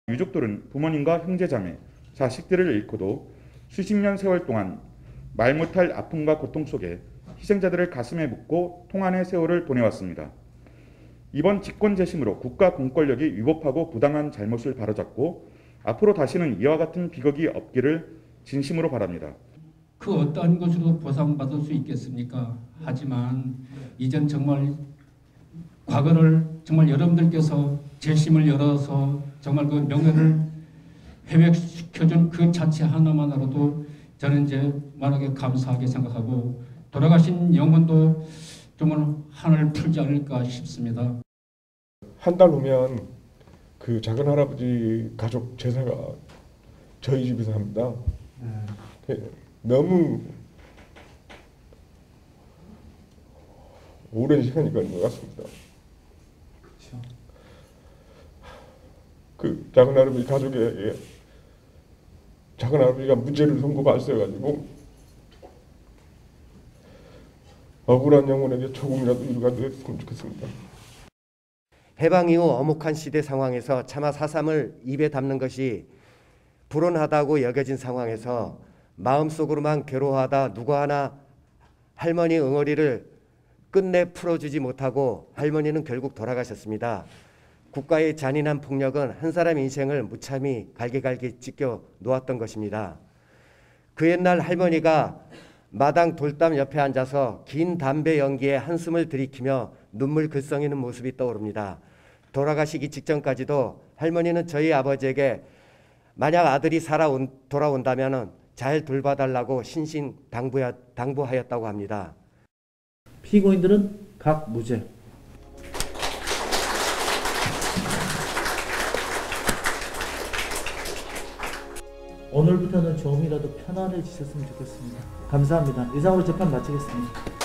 유족들은 부모님과 형제자매, 자식들을 잃고도 수십 년 세월 동안 말 못할 아픔과 고통 속에 희생자들을 가슴에 묻고 통한의 세월을 보내왔습니다. 이번 직권 재심으로 국가 공권력이 위법하고 부당한 잘못을 바로잡고 앞으로 다시는 이와 같은 비극이 없기를 진심으로 바랍니다. 그 어떠한 것으로 보상받을 수 있겠습니까? 하지만 이젠 정말 과거를 정말 여러분들께서 재심을 열어서 정말 그 명예를 회복시켜준 그 자체 하나만으로도 저는 이제 만하게 감사하게 생각하고 돌아가신 영혼도 정말 하늘 풀지 않을까 싶습니다. 한 달 후면 그 작은 할아버지 가족 제사가 저희 집에서 합니다. 너무 오랜 시간이 걸린 것 같습니다. 그렇죠. 그 작은 할아버지 가족에게 작은 할아버지가 무죄를 선고받으셔가지고 억울한 영혼에게 조금이라도 위로가 됐으면 좋겠습니다. 해방 이후 엄혹한 시대 상황에서 차마 4.3을 입에 담는 것이 불온하다고 여겨진 상황에서 마음속으로만 괴로워하다 누구 하나 할머니 응어리를 끝내 풀어주지 못하고 할머니는 결국 돌아가셨습니다. 국가의 잔인한 폭력은 한 사람의 인생을 무참히 갈기갈기 찢겨 놓았던 것입니다. 그 옛날 할머니가 마당 돌담 옆에 앉아서 긴 담배 연기에 한숨을 들이키며 눈물 글썽이는 모습이 떠오릅니다. 돌아가시기 직전까지도 할머니는 저희 아버지에게 만약 아들이 돌아온다면 잘 돌봐달라고 신신당부하였다고 합니다. 피고인들은 각 무죄. 오늘부터는 조금이라도 편안해지셨으면 좋겠습니다. 감사합니다. 이상으로 재판 마치겠습니다.